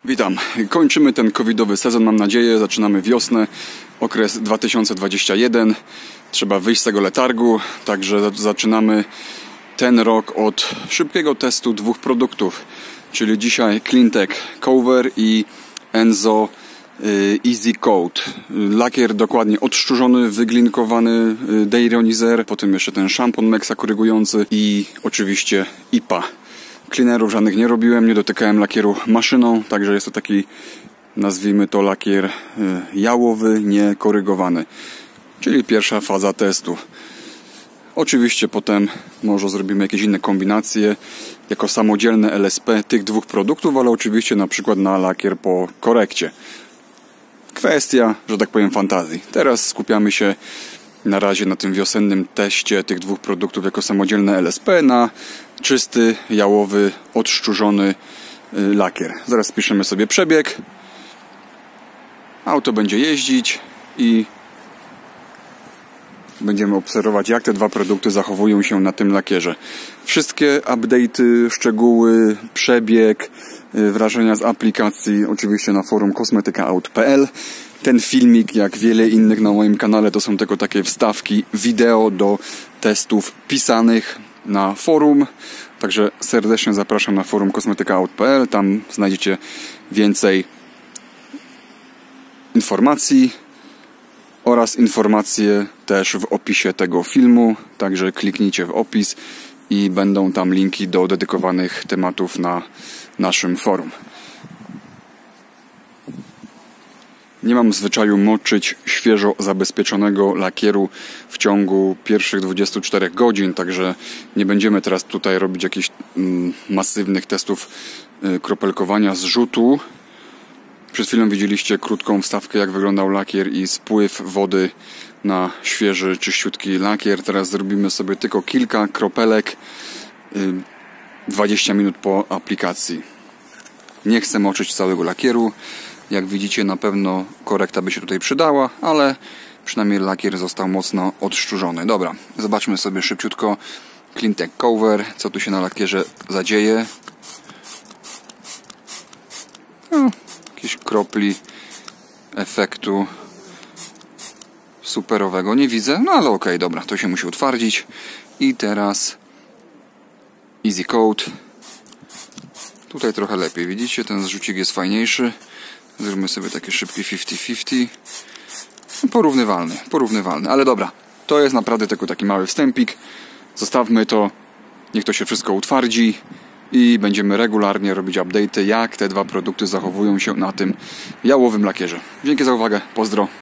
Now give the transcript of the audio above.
Witam. Kończymy ten covidowy sezon, mam nadzieję. Zaczynamy wiosnę, okres 2021. Trzeba wyjść z tego letargu, także zaczynamy ten rok od szybkiego testu dwóch produktów. Czyli dzisiaj Cleantech Cover i Enzo Easy Coat. Lakier dokładnie odszczurzony, wyglinkowany deionizer, potem jeszcze ten szampon Mexa korygujący i oczywiście IPA. Cleanerów żadnych nie robiłem, nie dotykałem lakieru maszyną, także jest to taki, nazwijmy to, lakier jałowy, nie korygowany. Czyli pierwsza faza testu. Oczywiście potem może zrobimy jakieś inne kombinacje jako samodzielne LSP tych dwóch produktów, ale oczywiście na przykład na lakier po korekcie. Kwestia, że tak powiem, fantazji. Teraz skupiamy się na razie na tym wiosennym teście tych dwóch produktów jako samodzielne LSP na czysty, jałowy, odszczurzony lakier. Zaraz spiszemy sobie przebieg. Auto będzie jeździć i będziemy obserwować, jak te dwa produkty zachowują się na tym lakierze. Wszystkie update'y, szczegóły, przebieg, wrażenia z aplikacji oczywiście na forum kosmetykaaut.pl. Ten filmik, jak wiele innych na moim kanale, to są tylko takie wstawki wideo do testów pisanych na forum. Także serdecznie zapraszam na forum kosmetykaaut.pl. Tam znajdziecie więcej informacji oraz informacje też w opisie tego filmu. Także kliknijcie w opis i będą tam linki do dedykowanych tematów na naszym forum. Nie mam zwyczaju moczyć świeżo zabezpieczonego lakieru w ciągu pierwszych 24 godzin, także nie będziemy teraz tutaj robić jakichś masywnych testów kropelkowania zrzutu. Przed chwilą widzieliście krótką wstawkę, jak wyglądał lakier i spływ wody na świeży, czyściutki lakier. Teraz zrobimy sobie tylko kilka kropelek 20 minut po aplikacji. Nie chcę moczyć całego lakieru. Jak widzicie, na pewno korekta by się tutaj przydała, ale przynajmniej lakier został mocno odszczurzony. Dobra, zobaczmy sobie szybciutko Cleantech Cover, co tu się na lakierze zadzieje. Jakieś kropli efektu superowego nie widzę, no ale okej, dobra, to się musi utwardzić. I teraz Easy Coat. Tutaj trochę lepiej, widzicie, ten zrzucik jest fajniejszy. Zróbmy sobie takie szybkie 50-50. Porównywalny, ale dobra, to jest naprawdę tylko taki mały wstępik. Zostawmy to, niech to się wszystko utwardzi i będziemy regularnie robić update'y, jak te dwa produkty zachowują się na tym jałowym lakierze. Dzięki za uwagę, pozdro.